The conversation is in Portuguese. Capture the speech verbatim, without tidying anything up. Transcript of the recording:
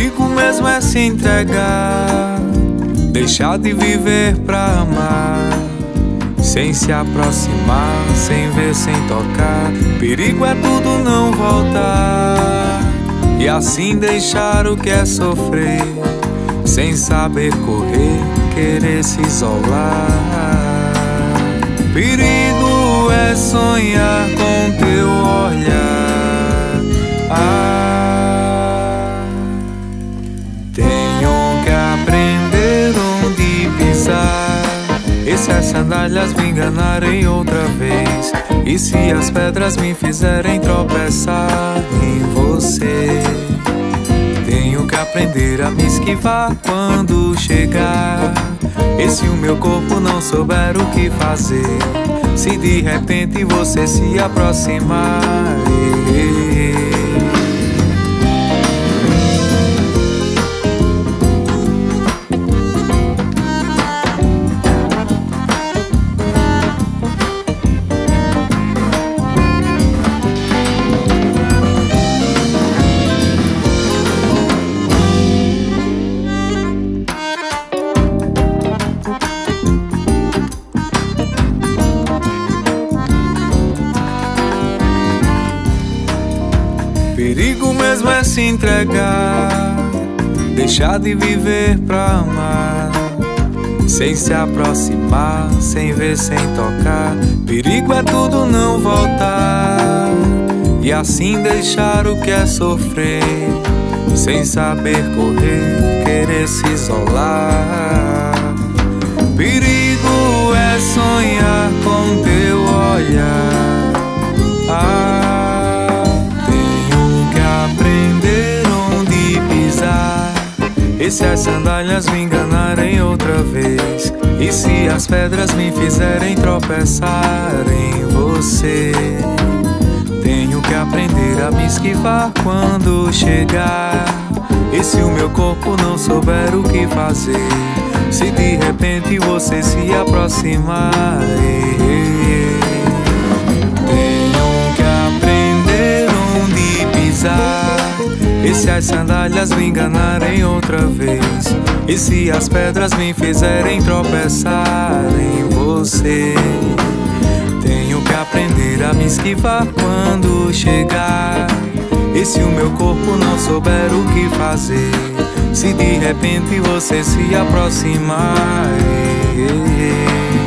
Perigo mesmo é se entregar, deixar de viver pra amar, sem se aproximar, sem ver, sem tocar. Perigo é tudo não voltar, e assim deixar o que é sofrer, sem saber correr, querer se isolar. Perigo é sonhar com teu olhar. Ah, tenho que aprender onde pisar, e se as sandálias me enganarem outra vez, e se as pedras me fizerem tropeçar em você, tenho que aprender a me esquivar quando chegar. E se o meu corpo não souber o que fazer, se de repente você se aproximar, perigo mesmo é se entregar, deixar de viver pra amar, sem se aproximar, sem ver, sem tocar. Perigo é tudo não voltar, e assim deixar o que é sofrer, sem saber correr, querer se isolar. Perigo é sonhar com teu olhar. Ah, e se as sandálias me enganarem outra vez, e se as pedras me fizerem tropeçar em você, tenho que aprender a me esquivar quando chegar. E se o meu corpo não souber o que fazer, se de repente você se aproximar, tenho que aprender onde pisar. E se as sandálias me enganarem outra vez, e se as pedras me fizerem tropeçar em você, tenho que aprender a me esquivar quando chegar. E se o meu corpo não souber o que fazer, se de repente você se aproximar,